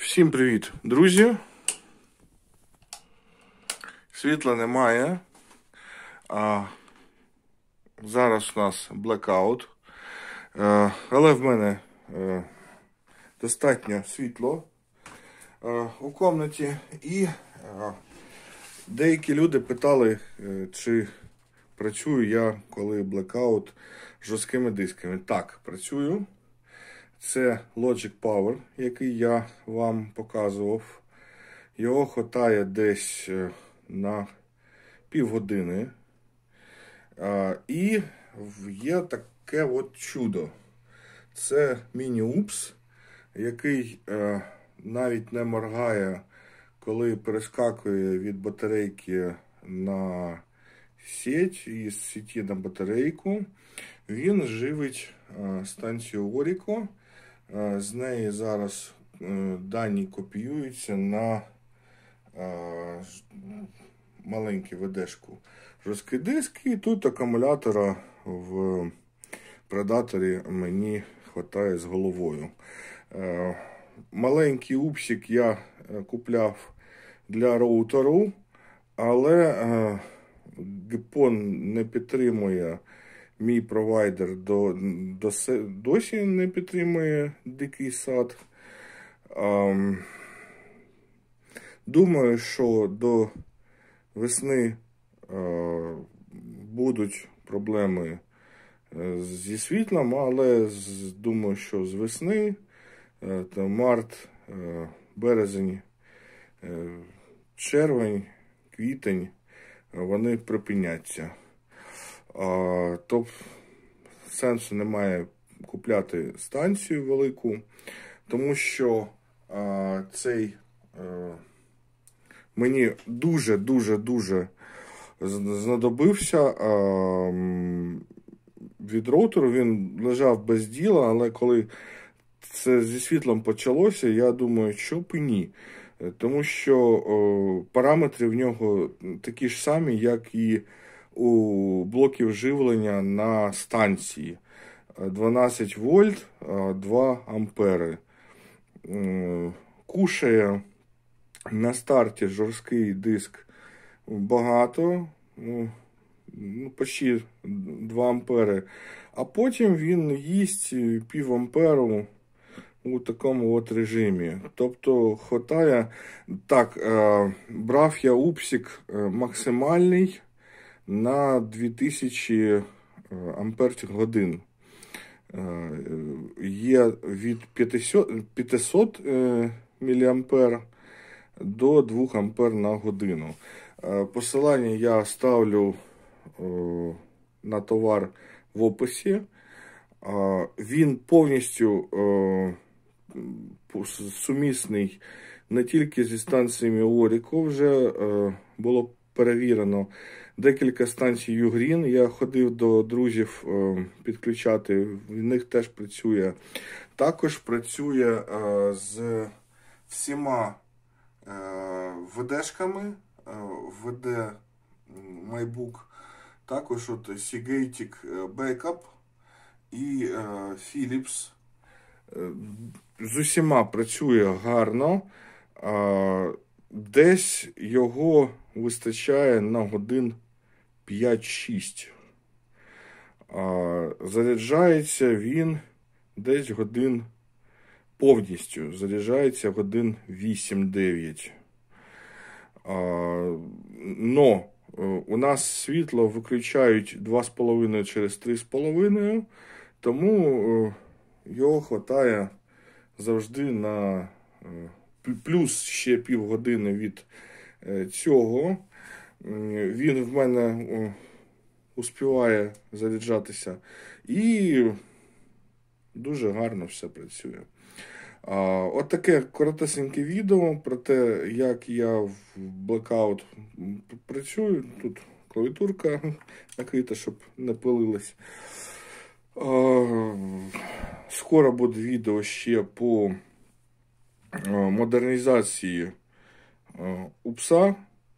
Всім привіт, друзі! Світла немає. Зараз у нас блекаут. Але в мене достатньо світло у кімнаті. І деякі люди питали, чи працюю я, коли блекаут, жорсткими дисками. Так, працюю. Це Logic Power, який я вам показував. Його хватає десь на півгодини. І є таке от чудо. Це міні-упс, який навіть не моргає, коли перескакує від батарейки на сеть і з сеті на батарейку. Він живить станцію Orico. З неї зараз дані копіюються на маленьку ВД-шку. Жорсткий диск, і тут акумулятора в предаторі мені вистачає з головою. Маленький упсик я купляв для роутеру, але GPON не підтримує, мій провайдер досі не підтримує дикий сад. Думаю, що до весни будуть проблеми зі світлом, але думаю, що з весни, март, березень, червень, квітень, вони припиняться. Тобто сенсу немає купляти станцію велику, тому що цей мені дуже знадобився від роутеру. Він лежав без діла, але коли це зі світлом почалося, я думаю, що б і ні. Тому що параметри в нього такі ж самі, як і у блоків живлення на станції. 12 вольт, 2 ампери. Кушає на старті жорсткий диск багато, почти 2 ампери. А потім він їсть пів амперу у такому от режимі. Тобто хватає. Так, брав я упсик максимальний на 2000 ампер годин. Є від 500 мА до 2 ампер на годину. Посилання я ставлю на товар в описі. Він повністю сумісний не тільки зі станціями Orico, вже було перевірено декілька станцій Ugreen. Я ходив до друзів підключати, в них теж працює. Також працює з всіма ВД-шками, ВД MyBook, також от Seagate Backup і Philips. З усіма працює гарно. Десь його вистачає на годин 5-6. Заряджається він десь годин повністю. Заряджається годин 8-9. Но у нас світло виключають 2,5 через 3,5, тому його вистачає завжди на плюс ще півгодини від цього. Він в мене успіває заряджатися і дуже гарно все працює. От таке коротесеньке відео про те, як я в блекаут працюю. Тут клавіатурка накрита, щоб не пилилась. Скоро буде відео ще по модернізації упса.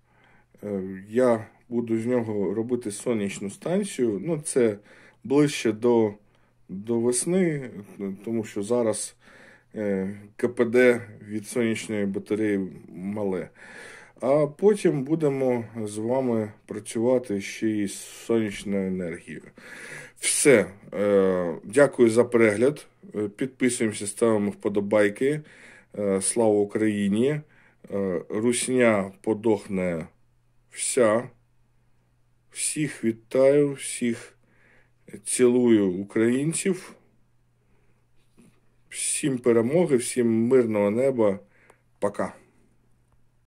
Я буду з нього робити сонячну станцію. Ну, це ближче до весни, тому що зараз КПД від сонячної батареї мале. А потім будемо з вами працювати ще й з сонячною енергією. Все. Дякую за перегляд. Підписуємося, ставимо вподобайки. Слава Україні! Русня подохне вся. Всіх вітаю, всіх цілую українців. Всім перемоги, всім мирного неба. Пока.